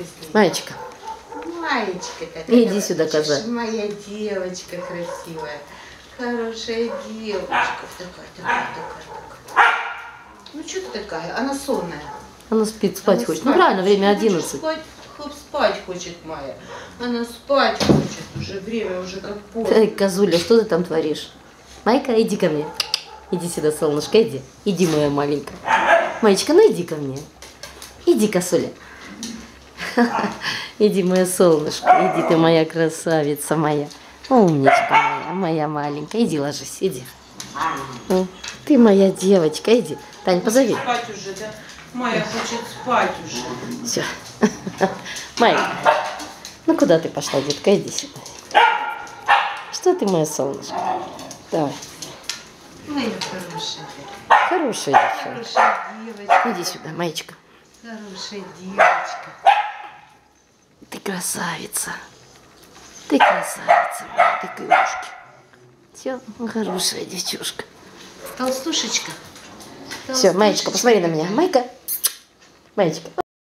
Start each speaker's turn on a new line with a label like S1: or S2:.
S1: Маечка.
S2: Маечка такая.
S1: Иди сюда, коза.
S2: Моя девочка красивая. Хорошая девочка. Такая. Ну что ты такая? Она сонная.
S1: Она спит, спать хочет. Ну правильно, время 11.
S2: Спать хочет Майя. Она спать хочет. Уже время, уже как поздно.
S1: Эй, козуля, что ты там творишь? Майка, иди ко мне. Иди сюда, солнышко, иди. Иди, моя маленькая. Маечка, ну иди ко мне. Иди, косуля. Иди, моя солнышко. Иди, ты моя красавица моя. Умничка моя маленькая. Иди ложись, иди. Ты моя девочка, иди. Тань, позови.
S2: Спать уже, да? Майя хочет спать уже.
S1: Все. Майка, ну куда ты пошла, детка? Иди сюда. Что ты, моя солнышко? Давай.
S2: Моя хорошая.
S1: Хорошая девчонка.
S2: Хорошая девочка.
S1: Иди сюда, Маечка.
S2: Хорошая девочка.
S1: Ты красавица. Ты красавица, моя, ты клюшки. Все, хорошая девчушка.
S2: Толстушечка.
S1: Все, Маечка, посмотри на меня. Майка. Маечка.